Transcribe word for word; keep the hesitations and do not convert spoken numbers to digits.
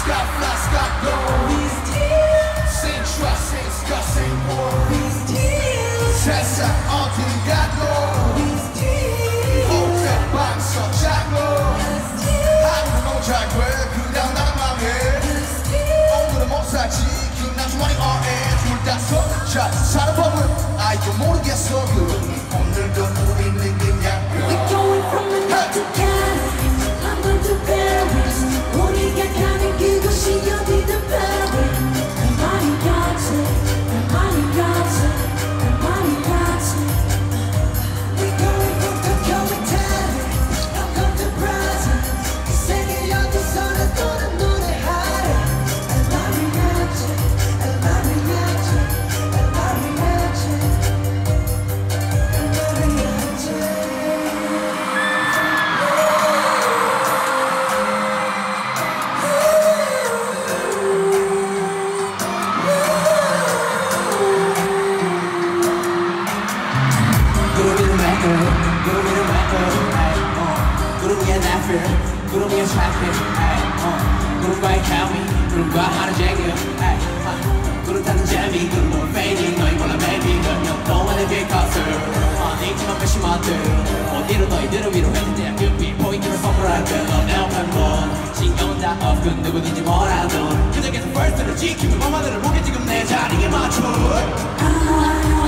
got flash, got gold. These tears, same trust, same scar, same war. These tears, 세상 어디 가도. These tears, 복잡 방석 잡고. 하루는 못잘 돼, 그냥 나는 망해. 오늘은 못 살지, 기억난 주머니 어에 둘 다 섞자. 사는 법은 아이도 모르겠어. 오늘도 우리는 그냥 We're going from London to Paris, London to Paris. 우리가 가는 그곳이 어디든 Paris. 내 말이 같아, 내 말이 같아, 내 말이 같아. We're going from Tokyo to Italy, London to Brazil. 이 세계 어디서나 또는 노래하래. 내 말이 같아, 내 말이 같아, 내 말이 같아, 내 말이 같아. 구름이는 래퍼, 구름이는 래퍼, 구름이의 나필, 구름이의 트래픽, 구름과의 케미, 구름과 하는 재미, 구름 타는 재미, 구름은 fading, 너희 몰라 maybe, 그냥 너만의 빅커스, 있지만 배심한들, 어디로 너희들을 위로했는데 끝비 포인트를 선물할게, 내 옆에 뭐 신경은 다 없고 누구든지 뭐라도 그저께서 first를 지키며 맘만들을 보게 지금 내 자리에 맞춰.